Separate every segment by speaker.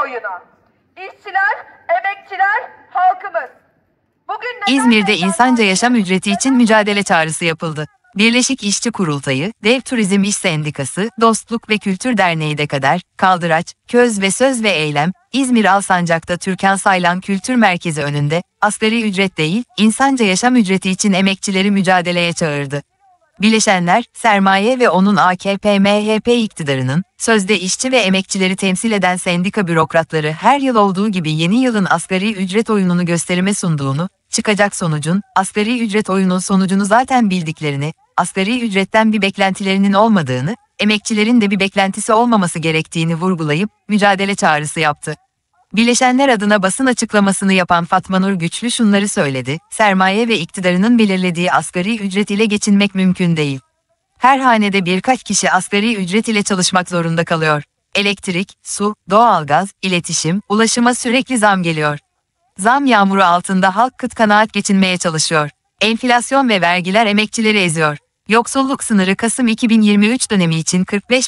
Speaker 1: oyunu. İşçiler, emekçiler, halkımız. Bugün
Speaker 2: İzmir'de insanca yaşam ücreti için mücadele çağrısı yapıldı. Birleşik İşçi Kurultayı, Dev Turizm İş Sendikası, Dostluk ve Kültür Derneği de kadar, Kaldıraç, Köz ve Söz ve Eylem, İzmir Alsancak'ta Türkan Saylan Kültür Merkezi önünde, asgari ücret değil, insanca yaşam ücreti için emekçileri mücadeleye çağırdı. Bileşenler, sermaye ve onun AKP-MHP iktidarının, sözde işçi ve emekçileri temsil eden sendika bürokratları her yıl olduğu gibi yeni yılın asgari ücret oyununu gösterime sunduğunu, çıkacak sonucun, asgari ücret oyunun sonucunu zaten bildiklerini, asgari ücretten bir beklentilerinin olmadığını, emekçilerin de bir beklentisi olmaması gerektiğini vurgulayıp, mücadele çağrısı yaptı. Bileşenler adına basın açıklamasını yapan Fatma Nur Güçlü şunları söyledi, sermaye ve iktidarının belirlediği asgari ücret ile geçinmek mümkün değil. Her hanede birkaç kişi asgari ücret ile çalışmak zorunda kalıyor. Elektrik, su, doğalgaz, iletişim, ulaşıma sürekli zam geliyor. Zam yağmuru altında halk kıt kanaat geçinmeye çalışıyor. Enflasyon ve vergiler emekçileri eziyor. Yoksulluk sınırı Kasım 2023 dönemi için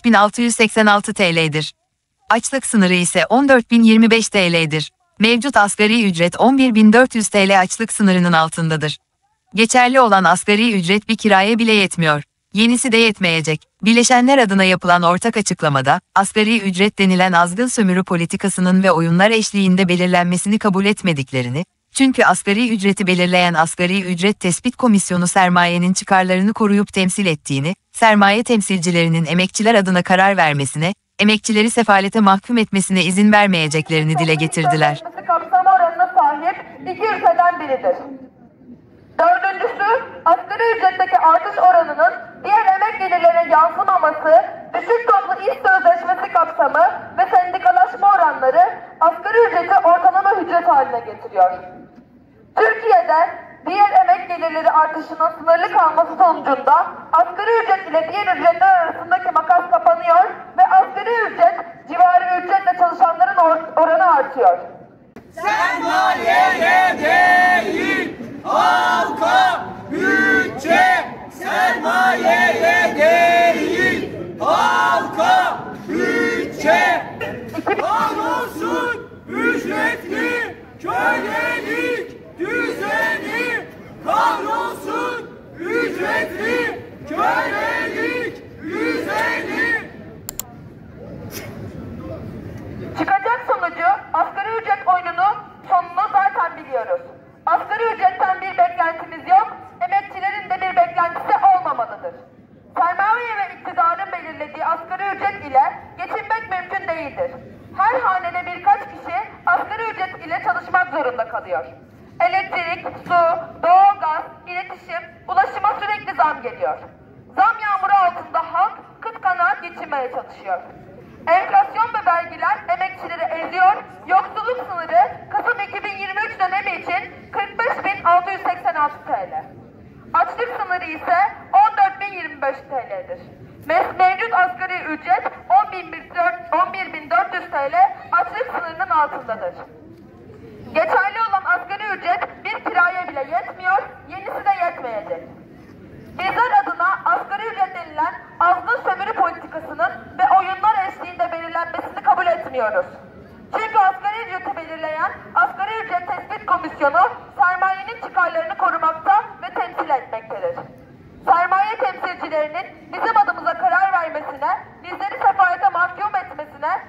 Speaker 2: 45.686 TL'dir. Açlık sınırı ise 14.025 TL'dir. Mevcut asgari ücret 11.400 TL açlık sınırının altındadır. Geçerli olan asgari ücret bir kiraya bile yetmiyor. Yenisi de yetmeyecek. Bileşenler adına yapılan ortak açıklamada, asgari ücret denilen azgın sömürü politikasının ve oyunlar eşliğinde belirlenmesini kabul etmediklerini, çünkü asgari ücreti belirleyen Asgari Ücret Tespit Komisyonu sermayenin çıkarlarını koruyup temsil ettiğini, sermaye temsilcilerinin emekçiler adına karar vermesine, emekçileri sefalete mahkum etmesine izin vermeyeceklerini dile getirdiler.
Speaker 1: Kapsama oranına sahip iki ülkeden biridir. Dördüncüsü, asgari ücretteki artış oranının diğer emek gelirlerine yansımaması, düşük toplu iş sözleşmesi kapsamı ve sendikalaşma oranları asgari ücreti ortalama ücret haline getiriyor. Türkiye'de diğer emek gelirleri artışının sınırlı kalması sonucunda asgari ücret ile diğer ücretler arasındaki makas kapanıyor ve asgari ücret civarı ücretle çalışanların oranı artıyor.
Speaker 3: Sermayeye değil, halka bütçe. Sermayeye değil, halka bütçe. Kahrolsun ücretli kölelik düzeni. Kahrolsun ücretli kölelik düzeni.
Speaker 1: Çıkacak sonucu asgari ücret oyununu sonunu zaten biliyoruz. Asgari ücretten bir beklentimiz yok, emekçilerin de bir beklentisi olmamalıdır. Sermaye ve iktidarın belirlediği asgari ücret ile geçinmek mümkün değildir. Her hanede birkaç kişi asgari ücret ile çalışmak zorunda kalıyor. Elektrik, su, doğalgaz, iletişim, ulaşıma sürekli zam geliyor. Zam yağmuru altında halk kıt kanaat geçinmeye çalışıyor. Enflasyon ve vergiler emekçileri eziyor, yoksulluk sınırı Kasım 2023 dönemi için 45.686 TL. Açlık sınırı ise 14.025 TL'dir. Mevcut asgari ücret 11.400 TL açlık sınırının altındadır. Geçerli olan asgari ücret bir kiraya bile yetmiyor, yenisi de yetmeyecek. Bizler adına asgari ücret denilen azgın sömürü politikasının ve oyunlar eşliğinde belirlenmesini kabul etmiyoruz. Çünkü asgari ücreti belirleyen Asgari Ücret Tespit Komisyonu sermayenin çıkarlarını korumakta ve temsil etmektedir. Sermaye temsilcilerinin bizim adımıza karar vermesine, bizleri sefalete mahkum etmesine